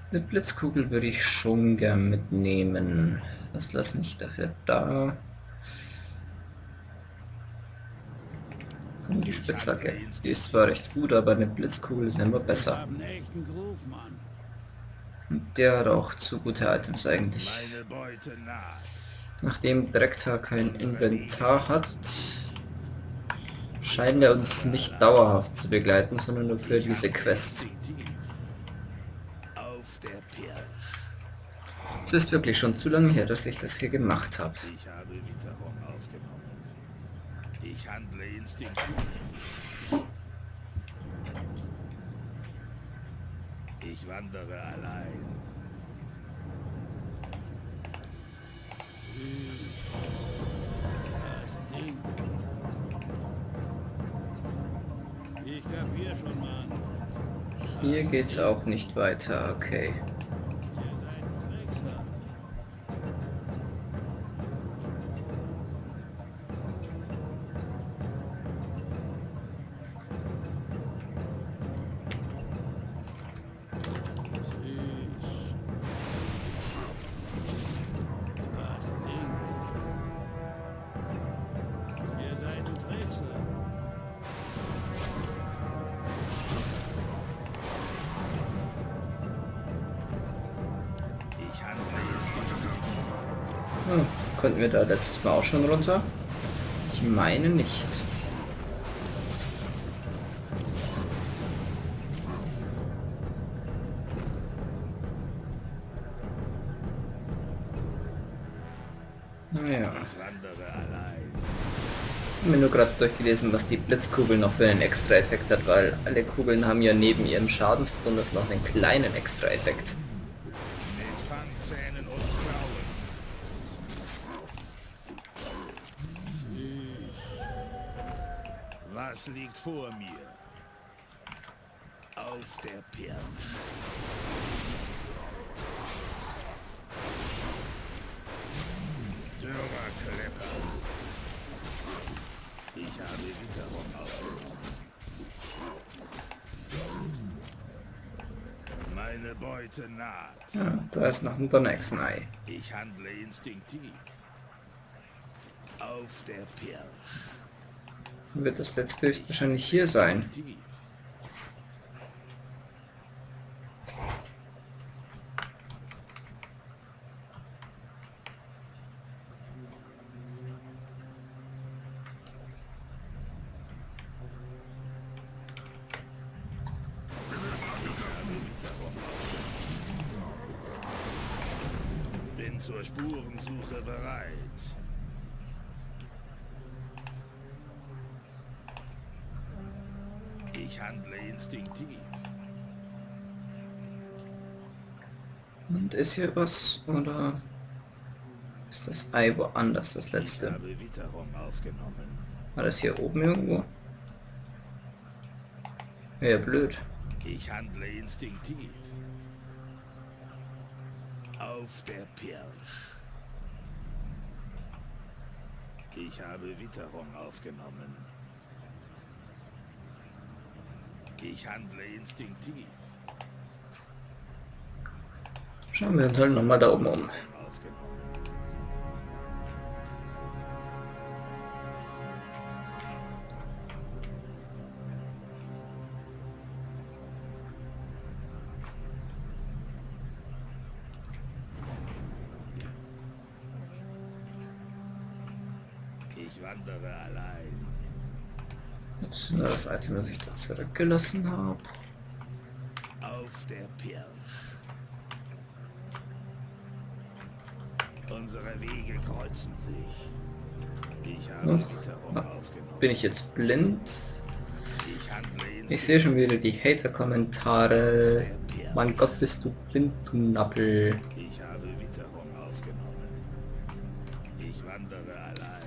Eine Blitzkugel würde ich schon gern mitnehmen. Was lasse ich dafür da? Und die Ich handle Spitzhacke. Die ist zwar instinktiv. recht gut, aber eine Blitzkugel ist immer Ich besser. habe einen echten Groove, Mann. Der hat auch zu gute Items eigentlich. Meine Beute naht. Nachdem Drektar kein Unsere Wege Inventar hat, kreuzen sich. Ich scheint er uns wandere nicht allein. dauerhaft zu begleiten, sondern nur für Ich diese handle Quest. instinktiv. Auf der Pirsch. Es ist wirklich schon zu lange her, dass ich das hier gemacht habe. Ich habe Witterung aufgenommen. Ich handle instinktiv. Ich wandere allein. Das Ding. Ich kapier schon, Mann. Hier geht's auch nicht weiter, okay. Ihr seid ein Trickser. Süß. Das Ding. Ihr seid ein Trickser. Ich handle instinktiv. Hm, konnten wir da letztes Mal auch schon runter? Ich meine nicht. Naja. Ich wandere allein. Ich habe mir nur gerade durchgelesen, was die Blitzkugel noch für einen Extra-Effekt hat, weil alle Kugeln haben ja neben ihrem Schadensbonus noch einen kleinen Extra-Effekt. Mit Fangzähnen und Klauen. Was liegt vor mir? Auf der Pirsch. Dürrer Klepper. Ich habe Witterung aufgenommen. Meine Beute naht. Ja, da ist noch ein Donnerechsenei. Ich handle instinktiv. Auf der Pirsch. Wird das letzte höchstwahrscheinlich hier sein. Instinktiv. Bin zur Spurensuche bereit. Ich handle instinktiv. Und ist hier was, oder ist das Ei woanders, das Ich letzte? habe Witterung aufgenommen. War das hier oben irgendwo? Ja, blöd. Ich handle instinktiv. Auf der Pirsch. Ich habe Witterung aufgenommen. Ich handle instinktiv. Schauen wir uns halt nochmal da oben um. Aufgenommen. Ich wandere allein. Das ist nur das Item, das ich da zurückgelassen habe. Auf der Pirsch. Unsere Wege kreuzen sich. Ich habe Witterung aufgenommen. Bin ich jetzt blind? Ich handle Ich sehe schon wieder die auf Hater-Kommentare. der Pirsch. Mein Gott, bist du blind, du Nappel. Ich habe Witterung aufgenommen. Ich wandere allein.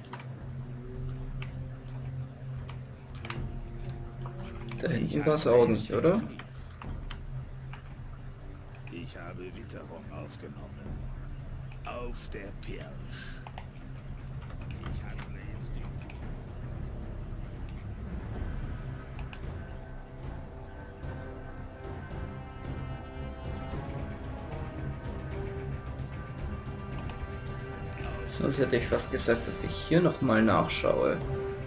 Da hinten war es auch nicht, oder? Ich habe Witterung aufgenommen. Auf der Pirsch. Ich handle instinktiv. Sonst hätte ich fast gesagt, dass ich hier noch mal nachschaue.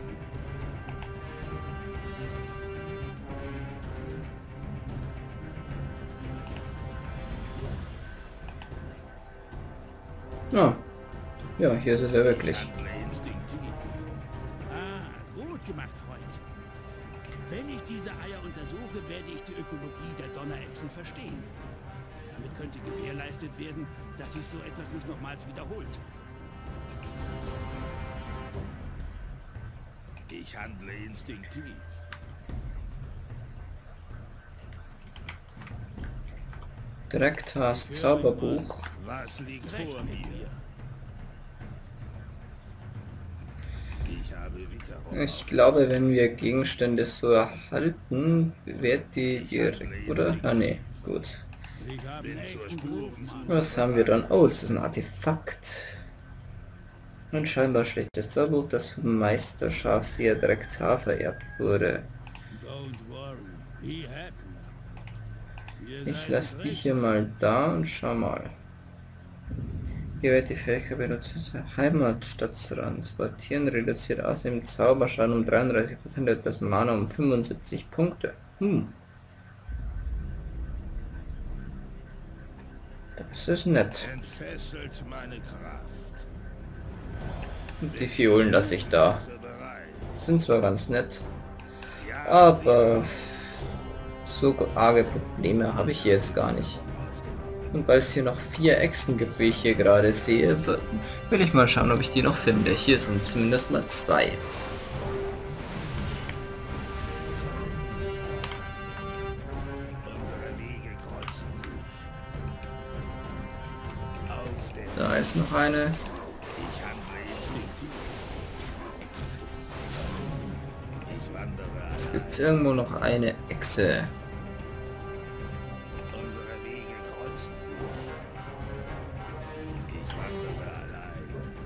Ah, ja, hier ist er wirklich. Gut gemacht, Freund. Wenn ich diese Eier untersuche, werde ich die Ökologie der Donnerechsen verstehen. Damit könnte gewährleistet werden, dass sich so etwas nicht nochmals wiederholt. Ich handle instinktiv. Drekthars Zauberbuch. Was liegt vor mir? Ich habe Witterung. Ich glaube, wenn wir Gegenstände so erhalten, wird die direkt, oder? Ah, nee, gut. Ich habe einen echten Berufsmann. Was haben wir dann? Oh, das ist ein Artefakt. Ein scheinbar schlechtes Zauberbuch, das vom Meister Schafseher Drekthar vererbt wurde. Don't worry, be happy. Ich lasse die hier mal da und schau mal. Hier wird die Fähigkeit benutzt, Heimatstadt zu transportieren, reduziert außerdem Zauberschaden um 33% und das Mana um 75 Punkte. Das ist nett. Entfesselt meine Kraft. Und die Fiolen lasse ich da. Bereit. Sind zwar ganz nett, aber so arge Probleme habe ich hier jetzt gar nicht. Und weil es hier noch 4 Echsen gibt, wie ich hier gerade sehe, will ich mal schauen, ob ich die noch finde. Hier sind zumindest mal 2. Unsere Wege kreuzen sich. Auf der Da ist noch eine. Ich handle instinktiv. Ich wandere Es allein. gibt irgendwo noch eine Echse. Unsere Wege kreuzen sich. Ich wandere allein.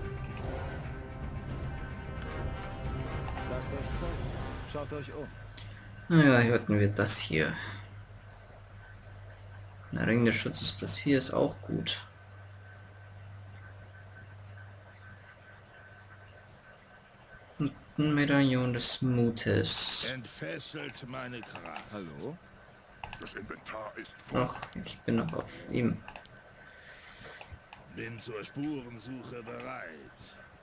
Lasst euch zeigen. Schaut euch um. Naja, hier hatten wir das hier. Der Ring des Schutzes plus 4 ist auch gut. Und ein Medaillon des Mutes. Entfesselt meine Kraft. Hallo? Das Inventar ist voll. Ach, ich bin noch auf ihm. Bin zur Spurensuche bereit.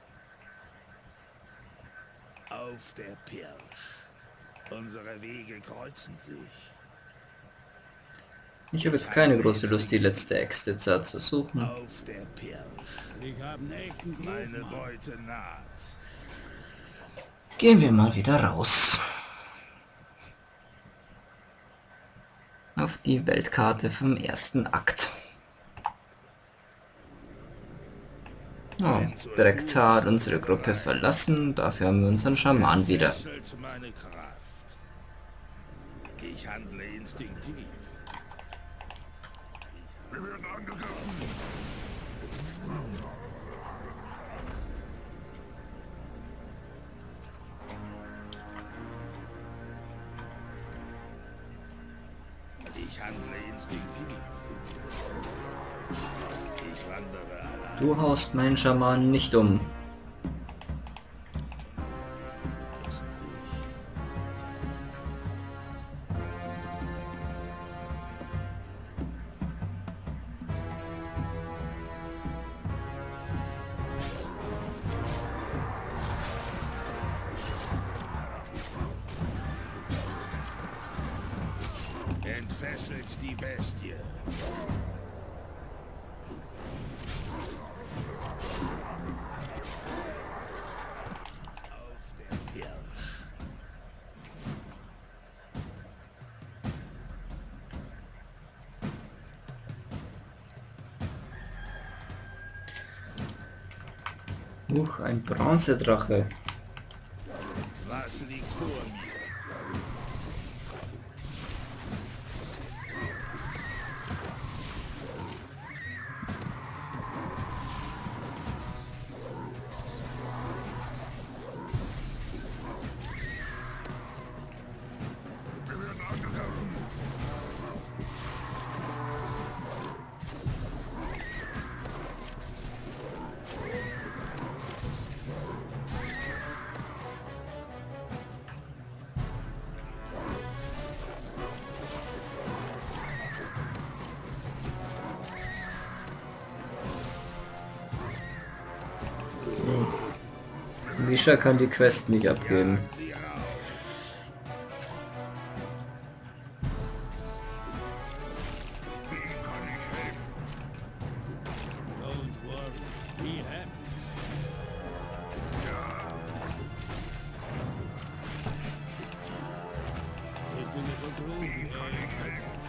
Auf der Pirsch. Unsere Wege kreuzen sich. Ich habe jetzt keine große Lust, die letzte Echse zu suchen. Auf der Pirsch. Ich habe einen echten Meine Beute naht. Gehen wir mal wieder raus. Auf die Weltkarte vom ersten Akt. Oh, Drekthar hat unsere Gruppe verlassen, dafür haben wir unseren Schaman wieder. Entfesselt meine Kraft. Ich handle instinktiv. Wir werden angegriffen. Ich handle instinktiv. Ich wandere allein. Du haust meinen Schaman nicht um. Entfesselt die Bestie. Auf der Pirsch. Ein Bronzedrache. Was liegt vor mir? Wir werden angegriffen. Misha kann die Quest nicht abgeben. Jagt sie raus. Wie kann ich helfen? Don't worry, be happy. Ich bin jetzt so groß. Wie kann ich helfen?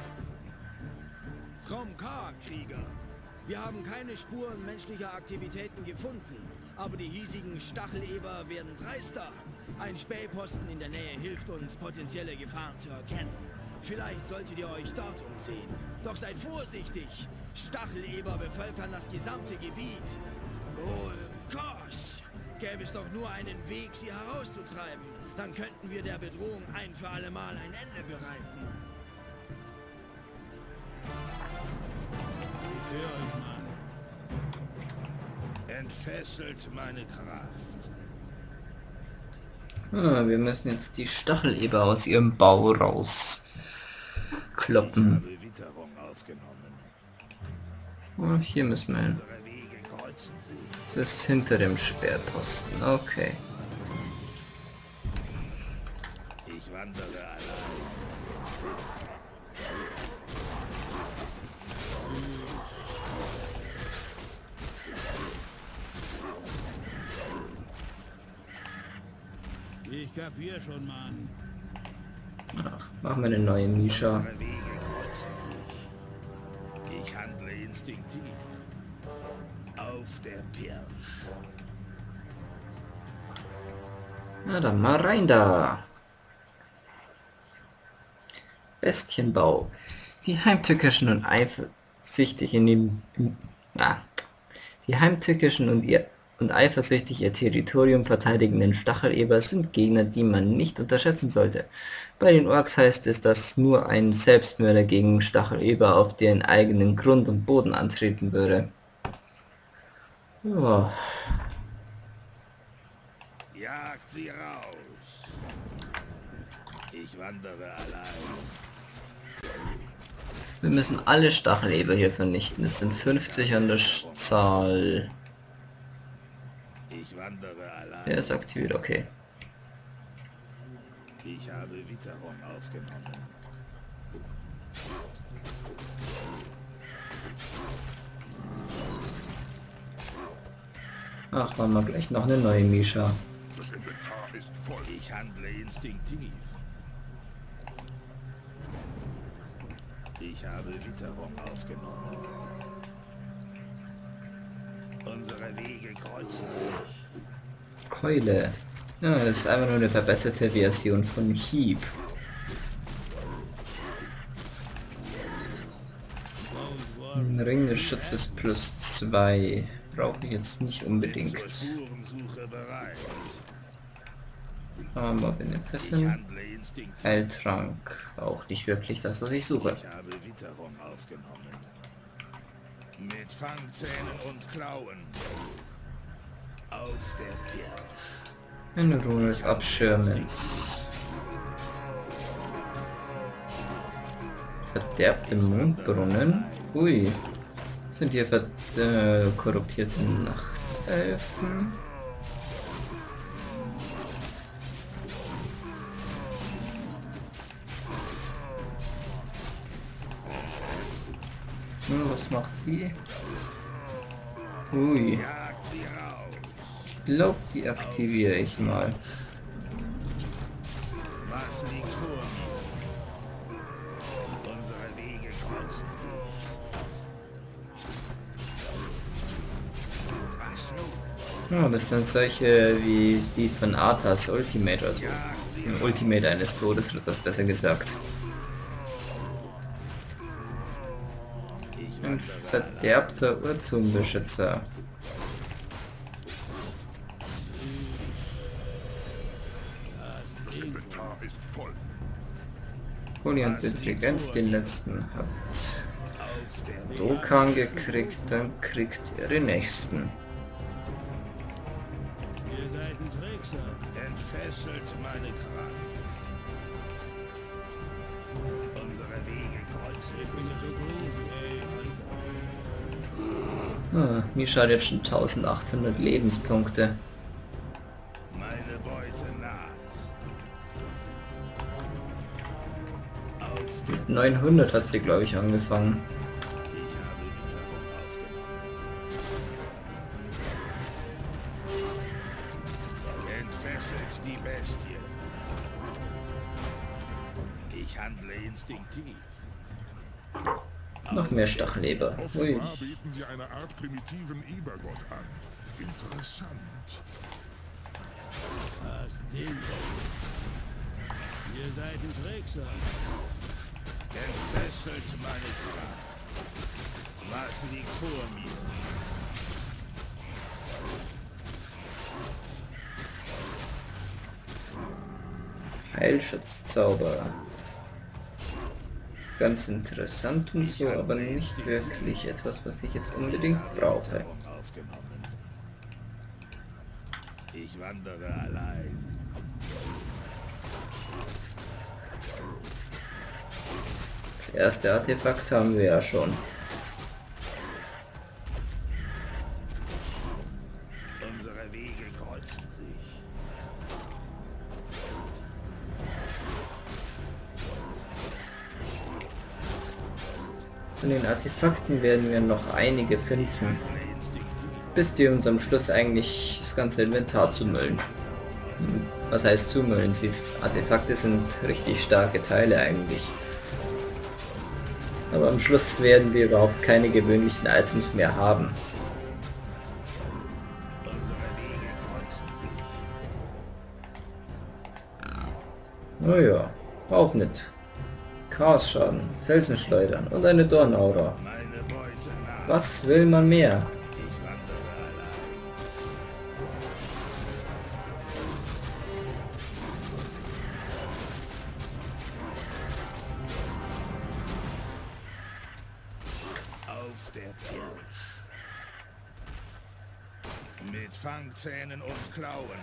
From K, Krieger. Wir haben keine Spuren menschlicher Aktivitäten gefunden, aber die hiesigen Stacheleber werden dreister. Ein Spähposten in der Nähe hilft uns, potenzielle Gefahren zu erkennen. Vielleicht solltet ihr euch dort umsehen. Doch seid vorsichtig. Stacheleber bevölkern das gesamte Gebiet. Oh Gosh! Gäbe es doch nur einen Weg, sie herauszutreiben. Dann könnten wir der Bedrohung ein für alle Mal ein Ende bereiten. Ich höre euch mal. Entfesselt meine Kraft. Ah, wir müssen jetzt die Stacheleber aus ihrem Bau Ich rauskloppen. habe Witterung aufgenommen. Und hier müssen wir hin. Unsere Wege kreuzen sich. Das ist hinter dem Sperrposten. Okay. Ich wandere allein. Ich kapier schon, Mann. Ach, machen wir eine neue Misha. Unsere Wege kreuzen sich. Ich handle instinktiv. Auf der Pirsch. Na dann mal rein da. Bestienbau. Die heimtückischen und eifersüchtig und eifersüchtig ihr Territorium verteidigenden Stacheleber sind Gegner, die man nicht unterschätzen sollte. Bei den Orks heißt es, dass nur ein Selbstmörder gegen Stacheleber auf deren eigenen Grund und Boden antreten würde. Ja. Jagt sie raus. Ich wandere allein. Wir müssen alle Stacheleber hier vernichten. Es sind 50 an der Zahl. Ich wandere allein. Der ist aktiviert, okay. Ich habe Witterung aufgenommen. Ach, machen wir gleich noch eine neue Misha. Das Inventar ist voll. Ich handle instinktiv. Ich habe Witterung aufgenommen. Unsere Wege kreuzen sich. Keule. Ja, das ist einfach nur eine verbesserte Version von Hieb. Ein Ring des Schutzes plus 2. Brauche ich jetzt nicht unbedingt. Zur Spurensuche bereit. Aber bin den Ich Fesseln. handle instinktiv. Heiltrank. Auch nicht wirklich das, was ich suche. Ich habe Witterung aufgenommen. Mit Fangzähnen und Klauen. Auf der Pirsch. Eine Rune des Abschirmens. Verderbte Mondbrunnen. Ui. Sind hier korruptierte Nachtelfen? Was macht die? Ui. Jagt sie raus. Ich glaube, die aktiviere ich mal. Was liegt vor mir? Unsere Wege kreuzen sich. Was nun? Ja, das sind solche wie die von Arthas Ultimate, also Jagt sie im Ultimate eines Todesritters besser gesagt. Ich Ein wandere allein. verderbter Irrtumbeschützer. Das Inventar ist voll. Holi und Intelligenz den letzten hat Auf der Rokan gekriegt, dann kriegt er den nächsten. Ihr seid ein Trickser. Entfesselt meine Kraft. Unsere Wege kreuzen sich. Ich bin ja so groß, ey, Alter. Ah, Misha hat jetzt schon 1800 Lebenspunkte. 900 hat sie, glaube ich, angefangen. Ich habe die Sammlung aufgenommen. Entfesselt die Bestie. Ich handle instinktiv. Noch mehr Stachleber. Ui. Offenbar beten sie eine Art primitiven Ebergott an. Interessant. Das Ding. Ihr seid ein Trickser. Entfesselt meine Kraft. Was liegt vor mir? Heilschutzzauber. Ganz interessant und so, aber nicht wirklich etwas, was ich jetzt unbedingt brauche. Aufgenommen. Ich wandere allein. Das erste Artefakt haben wir ja schon. Unsere Wege kreuzen sich. Von den Artefakten werden wir noch einige finden, Instinktiv. bis die uns am Schluss eigentlich das ganze Inventar zumüllen. Was heißt zumüllen? Artefakte sind richtig starke Teile eigentlich. Aber am Schluss werden wir überhaupt keine gewöhnlichen Items mehr haben. Unsere Wege kreuzen sich. Naja, auch nicht. Chaosschaden, Felsenschleudern und eine Dornaura. Meine Beute naht. Was will man mehr? Ich wandere allein. Auf der Pirsch. Mit Fangzähnen und Klauen.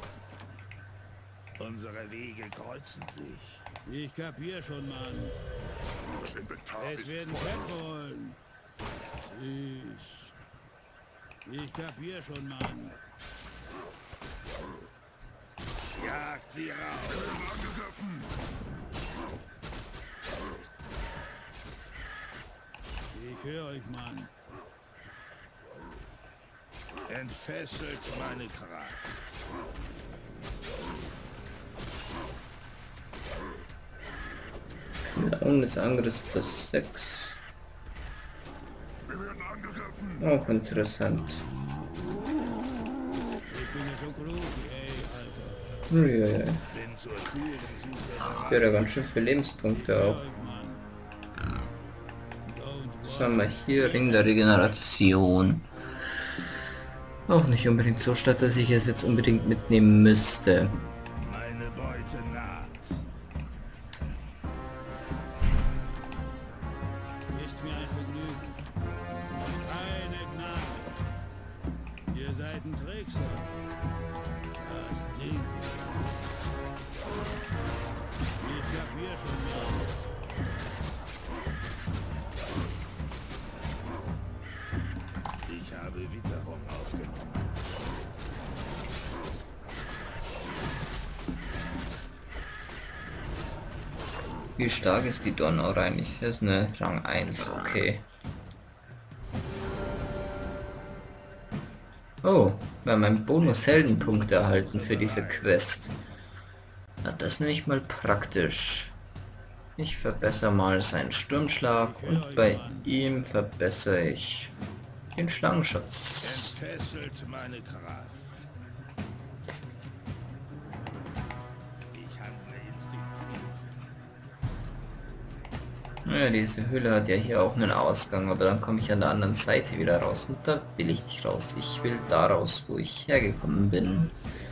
Unsere Wege kreuzen sich. Ich kapier schon, Mann. Das Inventar Es ist werden voll. Köpfe rollen. Süß. Ich kapier schon, Mann. Jagt sie raus. Angegriffen. Ich höre euch, Mann. Entfesselt meine Kraft. Launen des Angriffs plus 6. Wir werden angegriffen. Auch interessant. Ich bin ja so klug, ey, Alter. Uiuiui. Bin zur Spurensuche Ich höre ganz schön viele Lebenspunkte auf. bereit, Mann. Was haben wir hier? Ring der Regeneration. Auch nicht unbedingt so stark, dass ich es jetzt unbedingt mitnehmen müsste. Meine Beute naht. Ist mir ein Vergnügen. Keine Gnade. Ihr seid ein Trickser. Das Ding. Ich kapier schon mal. Ich habe Witterung aufgenommen. Wie stark ist die Donau eigentlich? Das ist eine Rang 1, okay. Oh, wir haben einen Bonus Heldenpunkte erhalten für diese Quest. Na, das ist nicht mal praktisch. Ich verbessere mal seinen Sturmschlag und bei ihm verbessere ich den Schlangenschutz. Entfesselt meine Kraft. Ich handle instinktiv. Ja, diese Höhle hat ja hier auch einen Ausgang, aber dann komme ich an der anderen Seite wieder raus und da will ich nicht raus. Ich will da raus, wo ich hergekommen bin.